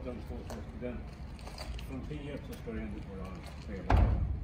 de två som studenter. Från 10 så ska du ändå vara 3 månader.